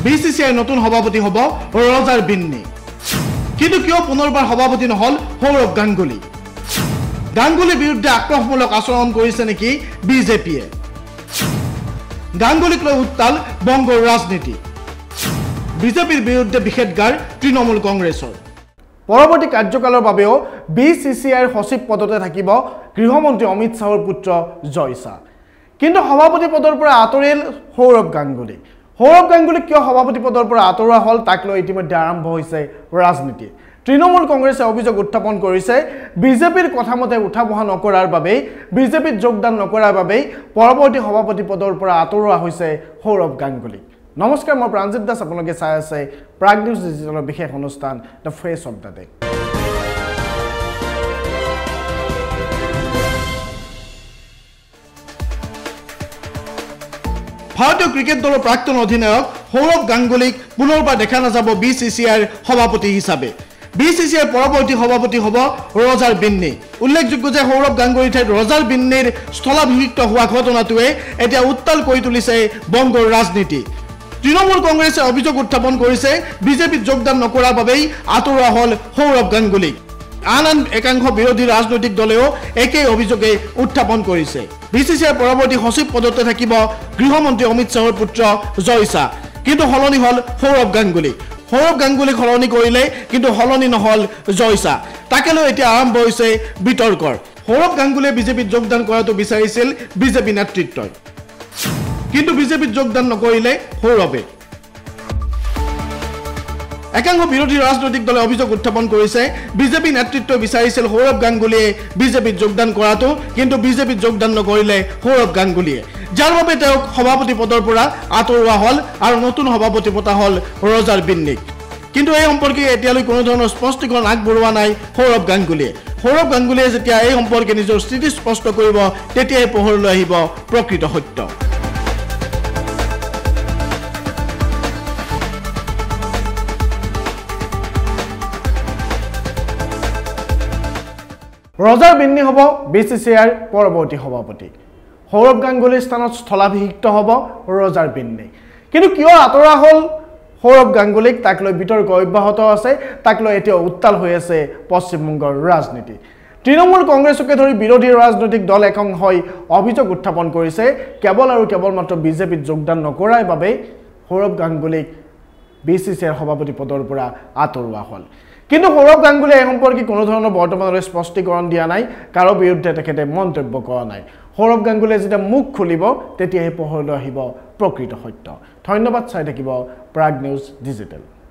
BCCI নতুন সভাপতি হ'ব ৰজাৰ বিন্নী কিন্তু কিয় পুনৰবাৰ সভাপতি নহল সৌৰভ গাংগুলী গাংগুলীৰ বিৰুদ্ধে আক্ৰমণমূলক আচৰণ কৰিছে নেকি বিজেপিয়ে গাংগুলীক লৈ উত্তাল বংগৰ ৰাজনীতি বিজেপিৰ বিৰুদ্ধে বিশেষগাৰ তৃণমূল কংগ্ৰেছৰ পৰৱৰ্তী কাৰ্যকালৰ বাবেও BCCIৰ সচিব পদতে থাকিব গৃহমন্ত্ৰী অমিত শাহৰ পুত্ৰ জয় শাহ কিন্তু সভাপতি পদৰ পৰা আঁতৰিল সৌৰভ গাংগুলী কিয় সভাপতি পদৰ পৰা আঁতৰোৱা হ'ল তাক লৈ ইতিমধ্যে আৰম্ভ হৈছে ৰাজনীতি তৃণমূল কংগ্ৰেছে অভিযোগ উত্থাপন কৰিছে বিজেপিৰ কথামতে উঠা বহা নকৰাৰ বাবে বিজেপিত যোগদান নকৰাৰ বাবে পৰৱৰ্তী সভাপতি পদৰ পৰা আঁতৰোৱা হৈছে সৌৰভ গাংগুলী নমস্কাৰ মই প্ৰাঞ্জিত দাস আপোনালোকে চাই আছে প্ৰাগ নিউজ ডিজিটেলৰ বিশেষ অনুষ্ঠান the face of the day ভাৰতীয় ক্ৰিকেট দলৰ প্ৰাক্তন অধিনায়ক সৌৰভ গাংগুলীক পুনৰবাৰ দেখা নাযাব BCCIৰ সভাপতি হিচাপে BCCIৰ পৰৱৰ্তী সভাপতি হ'ব ৰজাৰ বিন্নী উল্লেখযোগ্য যে সৌৰভ গাংগুলীৰ ঠাইত ৰজাৰ বিন্নীৰ স্থলাভিষিক্ত হোৱা ঘটনাটোৱে এতিয়া উত্তাল কৰি তুলিছে বংগৰ ৰাজনীতি তৃণমূল কংগ্ৰেছে অভিযোগ উত্থাপন কৰিছে বিজেপিত যোগদান নকৰাৰ বাবেই আঁতৰোৱা হ'ল সৌৰভ গাংগুলীক আন একাংশ বিৰোধী ৰাজনৈতিক দলেও একেই অভিযোগে উত্থাপন কৰিছে BCCIৰ পৰৱৰ্তী সচিব পদতে থাকিব গৃহমন্ত্ৰী অমিত শাহৰ পুত্ৰ জয় শাহ কিন্তু সলনি হ'ল সৌৰভ গাংগুলীক সলনি কৰিলে কিন্তু সলনি নহল জয় শাহ তাকে লৈ এতিয়া আৰম্ভ হৈছে বিতৰ্কৰ সৌৰভ গাংগুলীয়ে বিজেপিত যোগদান কৰাটো বিচাৰিছিল বিজেপি নেতৃত্বই কিন্তু বিজেপিত যোগদান নকৰিলে সৌৰভে একাংশ বিৰোধী ৰাজনৈতিক দলে অভিযোগ উত্থাপন কৰিছে বিজেপি নেতৃত্বই বিচাৰিছিল সৌৰভ গাংগুলীয়ে বিজেপিত যোগদান কৰাটো কিন্তু বিজেপিত যোগদান নকৰিলে সৌৰভ গাংগুলীয়ে যাৰ বাবে তেওঁক সভাপতি পদৰ পৰা আঁতৰোৱা হ'ল আৰু নতুন সভাপতি পতা হ'ল ৰজাৰ বিন্নীক কিন্তু এই সম্পৰ্কে এতিয়ালৈ কোনো ধৰণৰ স্পষ্টীকৰণ আগবঢ়োৱা নাই সৌৰভ গাংগুলীয়ে যেতিয়া এই সম্পৰ্কে নিজৰ স্থিতি স্পষ্ট কৰিব তেতিয়াই পোহৰলৈ আহিব প্ৰকৃত সত্য ৰজাৰ বিন্নী হ'ব BCCIৰ পৰৱৰ্তী সভাপতি সৌৰভ গাংগুলীৰ স্থানত স্থলাভিষিক্ত হ'ব ৰজাৰ বিন্নী কিন্তু কিয় আঁতৰা হ'ল সৌৰভ গাংগুলীক তাক লৈ বিতৰ্ক অব্যাহত আছে তাক লৈ এতিয়া উত্তাল হৈ আছে পশ্চিমবংগৰ ৰাজনীতি তৃণমূল কংগ্ৰেছকে ধৰি বিৰোধী ৰাজনৈতিক দল একাংশই অভিযোগ উত্থাপন কৰিছে কেৱল আৰু কেৱল মাত্ৰ বিজেপিত যোগদান নকৰাৰ বাবে সৌৰভ গাংগুলীক BCCIৰ সভাপতি পদৰ পৰা আঁতৰোৱা হ'ল কিন্তু সৌৰভ গাংগুলীয়ে এই সম্পৰ্কে কোনো ধৰণৰ বৰ্তমানলৈ স্পষ্টীকৰণ দিয়া নাই কাৰো বিৰুদ্ধে তেখেতে মন্তব্য কৰা নাই সৌৰভ গাংগুলীয়ে যেতিয়া মুখ খুলিব তেতিয়াহে পোহৰলৈ আহিব প্ৰকৃত সত্য ধন্যবাদ চাই থাকিব প্ৰাগ নিউজ ডিজিটেল